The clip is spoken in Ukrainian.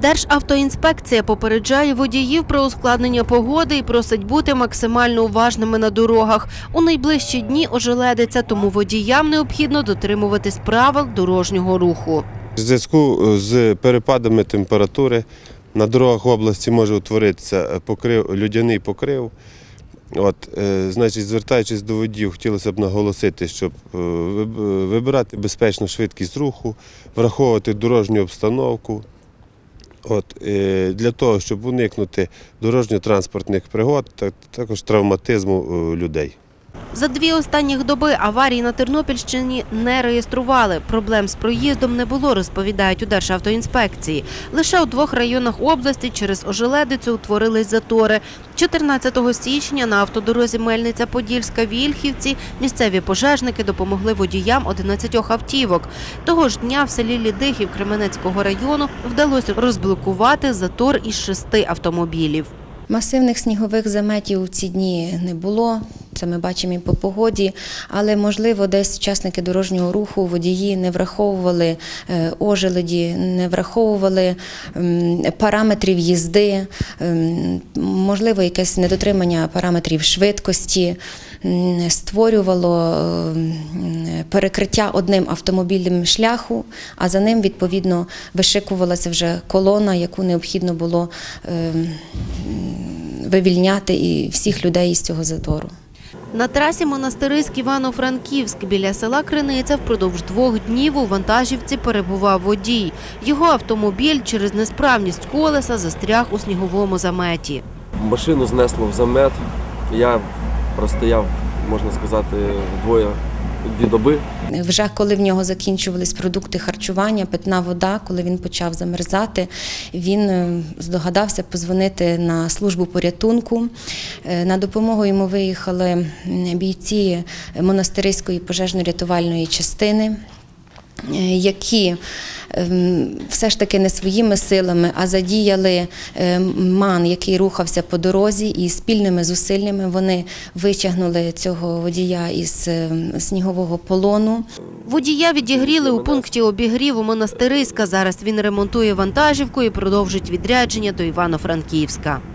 Державтоінспекція попереджає водіїв про ускладнення погоди і просить бути максимально уважними на дорогах. У найближчі дні ожеледиться, тому водіям необхідно дотримуватись правил дорожнього руху. У зв'язку з перепадами температури на дорогах області може утворитися людяний покрив. Звертаючись до водіїв, хотілося б наголосити, щоб вибирати безпечну швидкість руху, враховувати дорожню обстановку. Для того, щоб уникнути дорожньо-транспортних пригод, також травматизму людей. За 2 останніх доби аварій на Тернопільщині не реєстрували. Проблем з проїздом не було, розповідають у Державтоінспекції. Лише у 2 районах області через ожеледицю утворились затори. 14 січня на автодорозі Мельниця-Подільська – Вільхівці місцеві пожежники допомогли водіям 11 автівок. Того ж дня в селі Лідихів Кременецького району вдалося розблокувати затор із 6 автомобілів. Масивних снігових заметів у ці дні не було, це ми бачимо і по погоді, але, можливо, десь учасники дорожнього руху, водії не враховували ожеледі, не враховували параметрів їзди, можливо, якесь недотримання параметрів швидкості, створювало перекриття одним автомобілем шляху, а за ним, відповідно, вишикувалася вже колона, яку необхідно було вивільняти і всіх людей із цього затору. На трасі Монастириськ-Івано-Франківськ біля села Криниця впродовж 2 днів у вантажівці перебував водій. Його автомобіль через несправність колеса застряг у сніговому заметі. Машину знесло в замет. Я простояв, можна сказати, 2 доби. Вже коли в нього закінчувались продукти харчування, питна вода, коли він почав замерзати, він здогадався подзвонити на службу порятунку. На допомогу йому виїхали бійці Монастириської пожежно-рятувальної частини, які все ж таки не своїми силами, а задіяли МАН, який рухався по дорозі, і спільними зусиллями вони витягнули цього водія із снігового полону. Водія відігріли у пункті обігріву Монастириська. Зараз він ремонтує вантажівку і продовжить відрядження до Івано-Франківська.